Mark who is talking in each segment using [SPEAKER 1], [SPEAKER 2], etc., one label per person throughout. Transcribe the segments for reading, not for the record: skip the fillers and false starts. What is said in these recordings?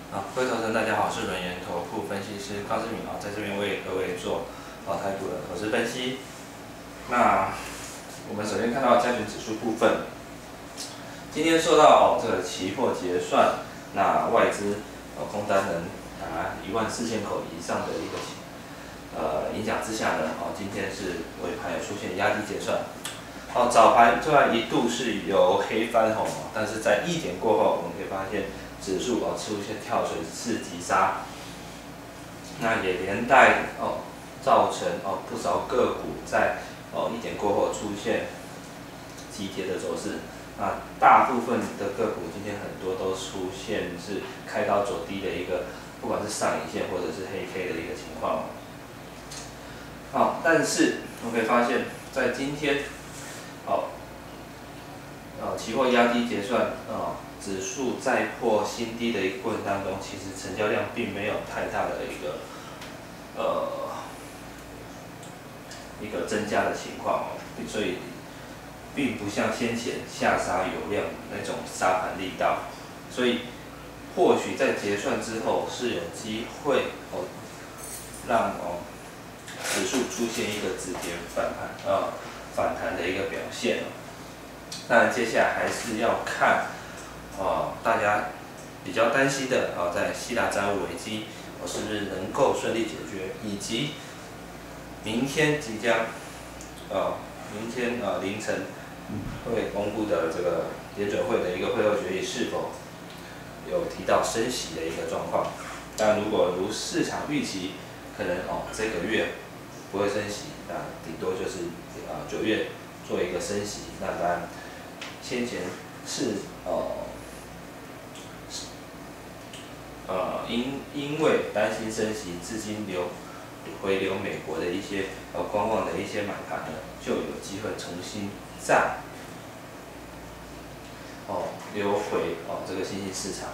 [SPEAKER 1] 各位投资人大家好，我是轮源投顾分析师高志敏在这边为各位做台股的投资分析。那我们首先看到加权指数部分，今天受到这个期货结算，那外资空单能达14000口以上的一个影响之下呢，今天是尾盘有出现压低结算。早盘虽然一度是由黑翻红，但是在1点过后，我们可以发现指数出现跳水式急杀，那也连带造成不少个股在1点过后出现急跌的走势。那大部分的个股今天很多都出现是开高走低的一个，不管是上影线或者是黑 K 的一个情况。但是我们可以发现，在今天期货压低结算指数再破新低的一个过程当中，其实成交量并没有太大的一个增加的情况所以并不像先前下杀有量那种杀盘力道，所以或许在结算之后是有机会让指数出现一个止跌反弹的一个表现那接下来还是要看大家比较担心的在希腊债务危机是不是能够顺利解决，以及明天即将明天凌晨会公布的这个联准会的一个会后决议是否有提到升息的一个状况。但如果如市场预期，可能这个月不会升息，那顶多就是9月做一个升息。那当然先前是因为担心升息，资金回流美国的一些观望的一些买盘呢，就有机会重新再流回这个新兴市场。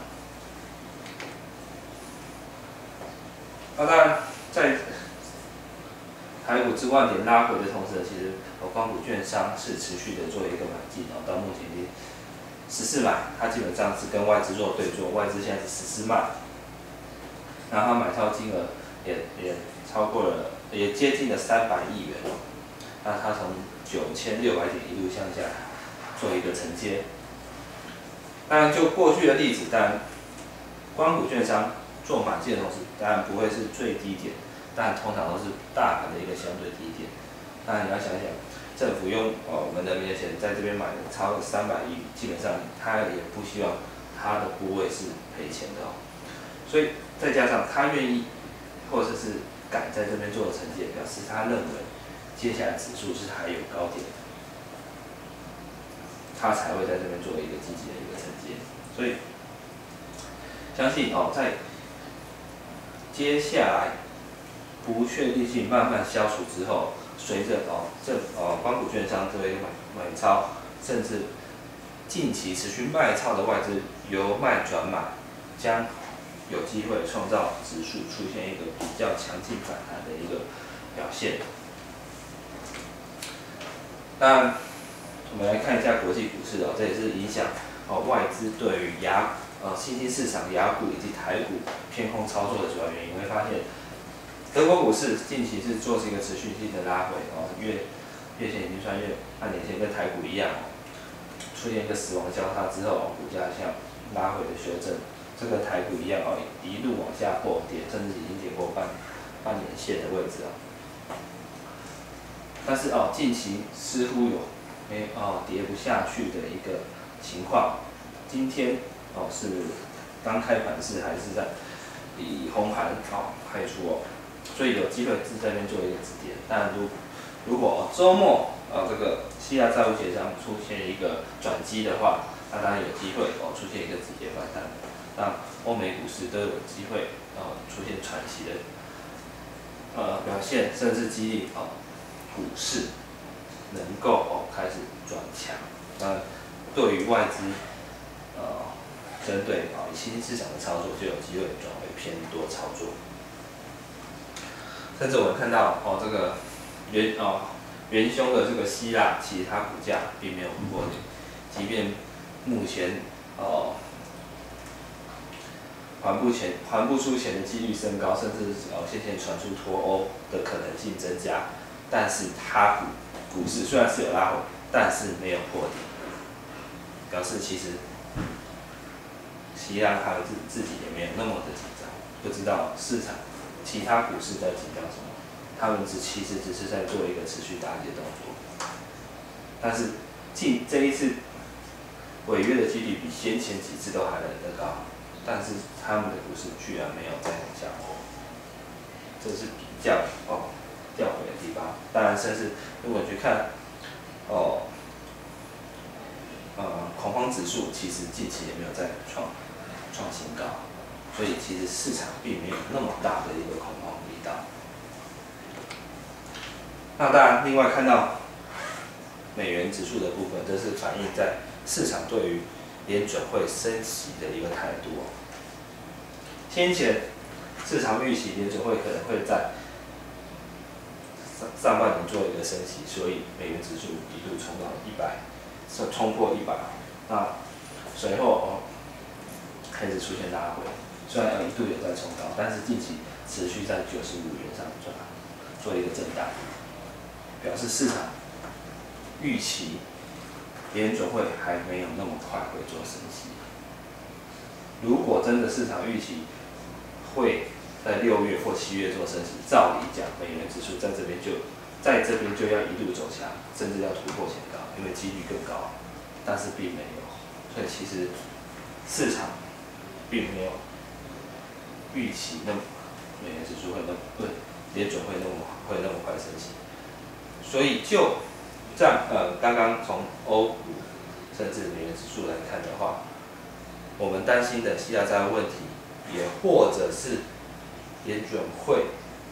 [SPEAKER 1] 当然，在台股至万点拉回的同时，其实光谷券商是持续的做一个买进到目前已经14买，它基本上是跟外资做对做，外资现在是14卖，然后它买超金额也超过了，也接近了300亿元那它从9600点一路向下做一个承接。当然，就过去的例子，当然光谷券商做买进的同时，当然不会是最低点，但通常都是大盘的一个相对低点。当然你要想想，政府用我们人民的钱在这边买的超过300亿，基本上他也不希望他的部位是赔钱的所以再加上他愿意或者是敢在这边做承接，表示他认为接下来指数是还有高点，他才会在这边做一个积极的一个承接。所以相信在接下来不确定性慢慢消除之后，随着光谷券商这一个买超，甚至近期持续卖超的外资由卖转买，将有机会创造指数出现一个比较强劲反弹的一个表现。那我们来看一下国际股市这也是影响外资对于新兴市场亚股以及台股偏空操作的主要原因。你会发现，德国股市近期是做一个持续性的拉回月线已经穿越半年线，跟台股一样出现一个死亡交叉之后，股价向拉回的修正。这个台股一样一路往下破跌，甚至已经跌破半年线的位置但是近期似乎有跌不下去的一个情况。今天是刚开盘是还是在以红盘开出所以有机会是在这边做一个止跌。但如果周末这个希腊债务协商出现一个转机的话，那当然有机会出现一个止跌反弹，让欧美股市都有机会出现喘息的表现，甚至激励股市能够开始转强。那对于外资针对新兴市场的操作，就有机会转为偏多操作。甚至我们看到这个元凶的这个希腊，其实它股价并没有破顶，即便目前还不出钱的几率升高，甚至先前传出脱欧的可能性增加。但是它股市虽然是有拉回，但是没有破底，表示其实希腊他自己也没有那么的紧张，不知道市场其他股市在紧张什么，他们其实只是在做一个持续打击的动作。但是这一次违约的几率比先前几次都还来得高，但是他们的股市居然没有再往下破，这是比较吊诡的地方。当然，甚至如果你去看恐慌指数，其实近期也没有再创新高，所以其实市场并没有那么大的一个恐慌力道。那当然，另外看到美元指数的部分，这是反映在市场对于联准会升息的一个态度。先前市场预期联准会可能会在上半年做一个升息，所以美元指数一度冲到100，冲破100。那随后开始出现拉回，虽然一度有在冲高，但是近期持续在95元上做一个震荡，表示市场预期联准会还没有那么快会做升息。如果真的市场预期会在6月或7月做升息，照理讲，美元指数在这边就要一路走强，甚至要突破前高，因为几率更高。但是并没有，所以其实市场并没有预期美元指数联准会那么快升息。所以就这样刚刚从欧股甚至美元指数来看的话，我们担心的希腊债务问题，也或者是联准会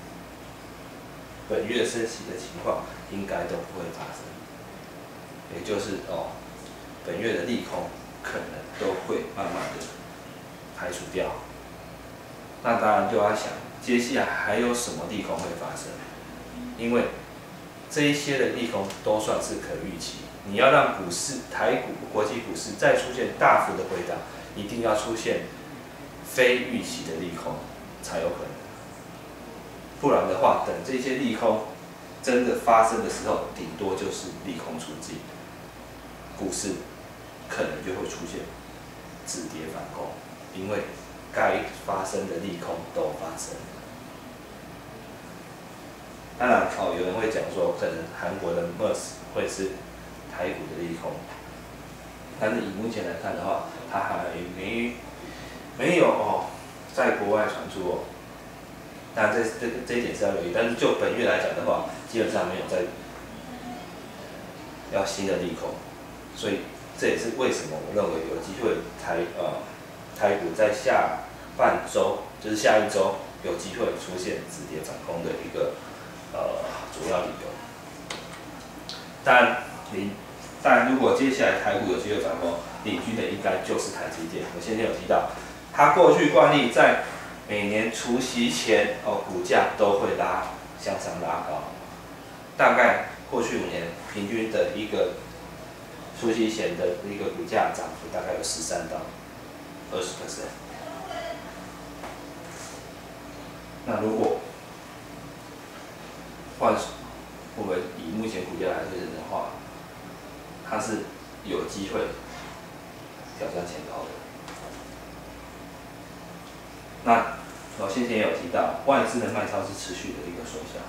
[SPEAKER 1] 本月升息的情况，应该都不会发生。也就是本月的利空可能都会慢慢的排除掉。那当然就要想，接下来还有什么利空会发生？因为这一些的利空都算是可预期。你要让股市、台股、国际股市再出现大幅的回档，一定要出现非预期的利空才有可能。不然的话，等这些利空真的发生的时候，顶多就是利空出尽，股市可能就会出现止跌反攻，因为该发生的利空都发生了。当然，有人会讲说，可能韩国的 MERS 会是台股的利空，但是以目前来看的话，它还没有在国外传出当然这一点是要留意，但是就本月来讲的话，基本上没有再要新的利空，所以这也是为什么我认为有机会台股在下半周，就是下一周有机会出现止跌反攻的一个主要理由。当然，如果接下来台股有机会反攻，领军的应该就是台积电。我先前有提到，它过去惯例在每年除息前，股价都会向上拉高。大概过去5年平均的一个除息前的一个股价涨幅大概有13%到20%。那如果我们以目前股价来推论的话，它是有机会挑战前高的。那我先前也有提到，外资的卖超是持续的一个缩小。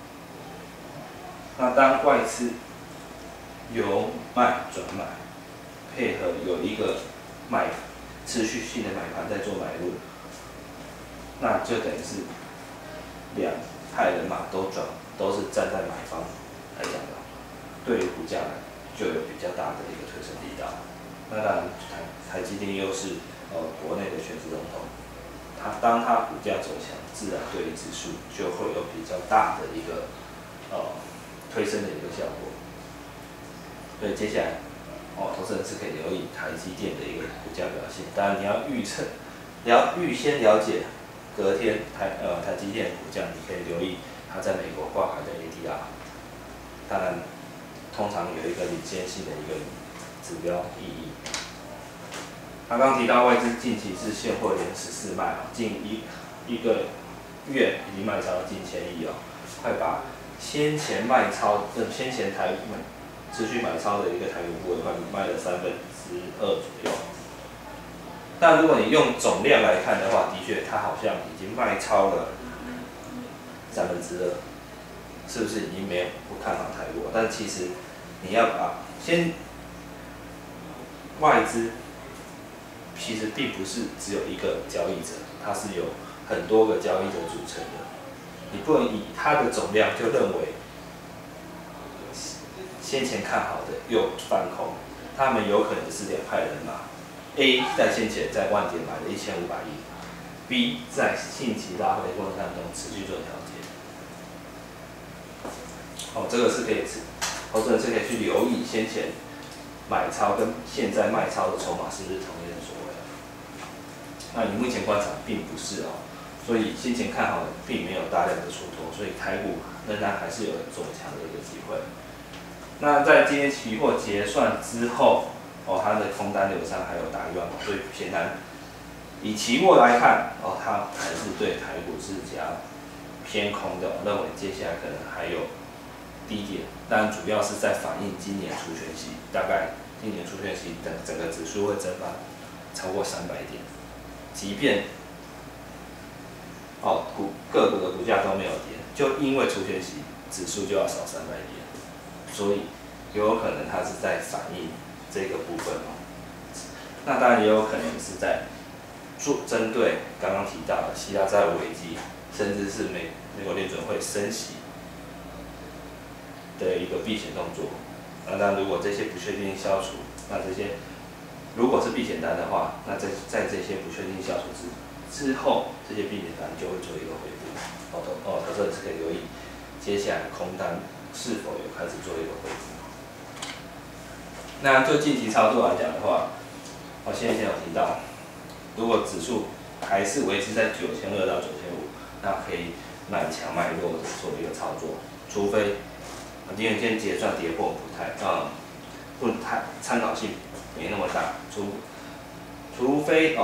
[SPEAKER 1] 那当外资由卖转买，配合有一个持续性的买盘在做买入，那就等于是两派人马都是站在买方来讲的，对于股价就有比较大的一个推升力道。那当然，台积电又是国内的全职龙头，当它股价走强，自然对于指数就会有比较大的一个推升的一个效果。所以接下来投资人是可以留意台积电的一个股价表现。当然你要预先了解隔天台积电股价，你可以留意它在美国挂牌的 ADR。当然，通常有一个领先性的一个指标意义。 刚刚提到外资近期是现货连14卖啊，近一个月已经卖超了近1000亿哦，快把先前卖超先前持续买超的一个台股部位快卖了2/3左右。但如果你用总量来看的话，的确它好像已经卖超了2/3，是不是已经没有不看好台股？但其实你要外资其实并不是只有一个交易者，它是有很多个交易者组成的。你不能以它的总量就认为先前看好的又翻空，他们有可能是两派人马。A 在先前在万点买了1500亿 ，B 在近期拉回过程当中持续做调节。这个是可以投资人是可以去留意先前买超跟现在卖超的筹码是不是同一人所为。那你目前观察并不是哦，所以先前看好的并没有大量的出脱，所以台股仍然还是有走强的一个机会。那在今天期货结算之后，它的空单流上还有达1万口，所以显然以期货来看，它还是对台股是比较偏空的，认为接下来可能还有低点，但主要是在反映今年除权息，大概今年除权息整个指数会蒸发超过300点，即便个股的股价都没有跌，就因为除权息，指数就要少300点，所以有可能它是在反映这个部分哦。那当然也有可能是在针对刚刚提到的希腊债务危机，甚至是美国联准会升息的一个避险动作。那当然，如果这些不确定性消除，那这些如果是避险单的话，那在这些不确定性消除之后，这些避险单就会做一个回补。投资人是可以留意接下来空单是否有开始做一个回补。那就近期操作来讲的话，我先前有提到，如果指数还是维持在9200到9500，那可以买强卖弱的做一个操作，除非今天结算跌破不太参考性没那么大，除非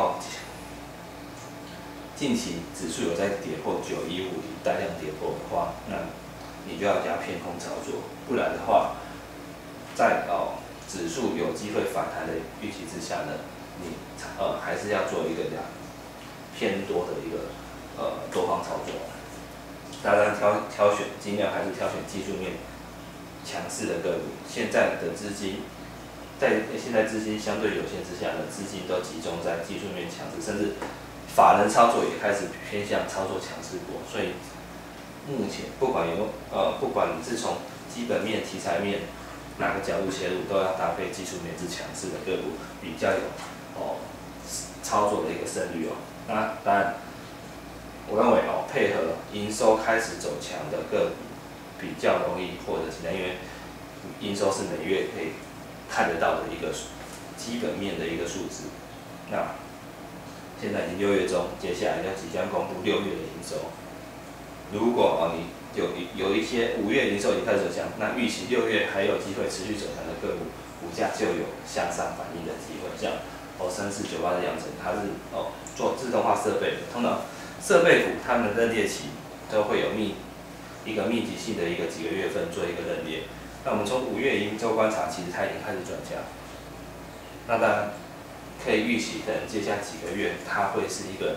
[SPEAKER 1] 近期指数有在跌破9150大量跌破的话，那你就要加偏空操作，不然的话，在指数有机会反弹的预期之下呢，你还是要做一个偏多的一个多方操作。当然挑选尽量还是挑选技术面强势的个股。现在的资金现在资金相对有限之下呢，资金都集中在技术面强势，甚至法人操作也开始偏向操作强势股。所以目前不管你是从基本面、题材面哪个角度切入，都要搭配技术面是强势的个股，比较有操作的一个胜率哦。那当然，我认为配合营收开始走强的个股比较容易获得成交，因为营收是每月可以看得到的一个基本面的一个数字。那现在已经6月中，接下来要即将公布6月的营收。如果你有一些5月营收已经开始走强，那预期6月还有机会持续走强的个股，股价就有向上反应的机会。像3498的阳城，它是做自动化设备的，通常设备股它们的认列期都会有一个密集性的几个月份做一个认列。那我们从5月营收观察，其实它已经开始转强。那当然可以预期，可能接下来几个月它会是一个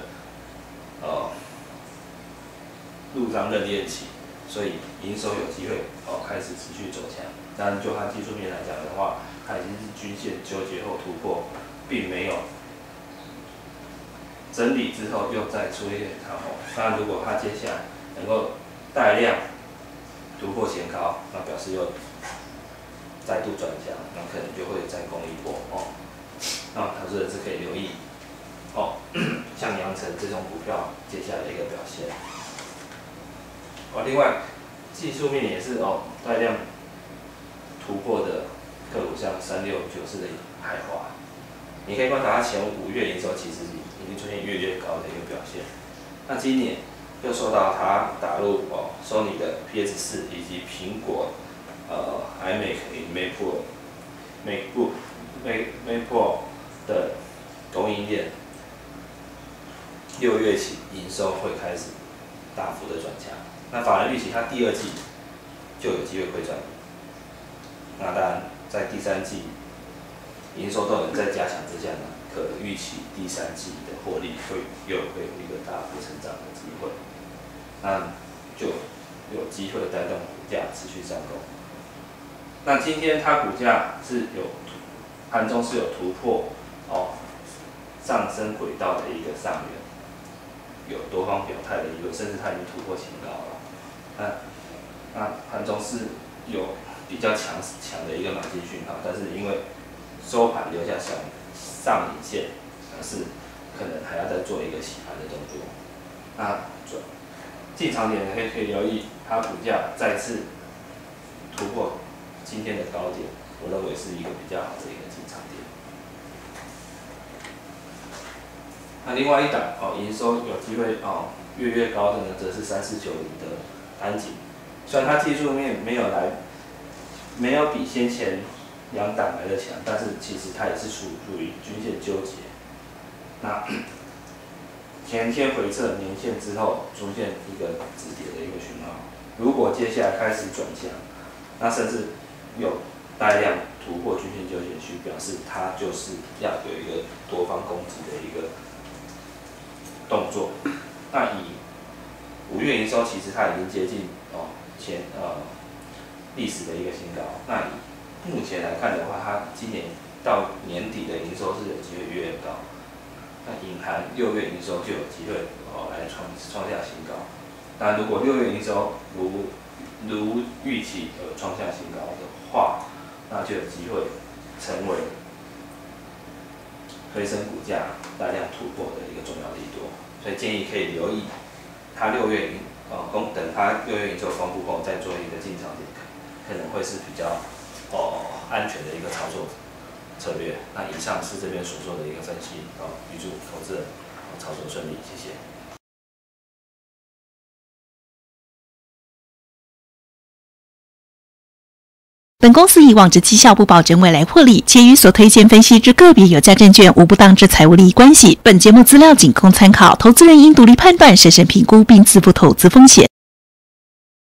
[SPEAKER 1] 入账认列期，所以营收有机会开始持续走强。当然就它技术面来讲的话，它已经是均线纠结后突破，并没有整理之后又再出一点看空。那如果它接下来能够带量突破前高，那表示又再度转强，那可能就会再攻一波那投资人是可以留意像阳城这种股票接下来的一个表现。另外技术面也是带量突破的个股，像3694的海华，你可以观察它前5月营收其实已经出现越高的一个表现。那今年又受到它打入Sony 的 PS4 以及苹果iMac、MacBook、Mac Pro 的供应链6月起营收会开始大幅的转强。那法人预期它第2季就有机会亏转盈。那当然，在第3季营收动能在加强之下呢，可预期第3季的获利会有一个大幅成长的机会，那就有机会带动股价持续上攻。那今天它股价是盘中是有突破上升轨道的一个上缘，有多方表态的一个，甚至它已经突破前高了。那盘中是有比较强的一个买进讯号，但是因为收盘留下上影线，是可能还要再做一个洗盘的动作。那进场点可以留意，它股价再次突破今天的高点，我认为是一个比较好的一个进场点。那另外一档营收有机会月高的呢，则是3490的安景。虽然它技术面没有比先前2档来的强，但是其实它也是属于均线纠结。那前天回测年线之后，出现一个止跌的一个讯号。如果接下来开始转强，那甚至有大量突破均线纠结区，表示它就是要有一个多方攻击的一个动作。那以5月营收，其实它已经接近历史的一个新高。那以目前来看的话，它今年到年底的营收是有机会越高。那隐含6月营收就有机会来创下新高。那如果6月营收如预期创下新高的话，那就有机会成为推升股价大量突破的一个重要利多。所以建议可以留意它6月等它6月营收公布后再做一个进场点，可能会是比较安全的一个操作策略。那以上是这边所做的一个分析，预祝投资人操作顺利，谢谢。
[SPEAKER 2] 本公司以往之绩效不保证未来获利，且与所推荐分析之个别有价证券无不当之财务利益关系。本节目资料仅供参考，投资人应独立判断、审慎评估并自负投资风险。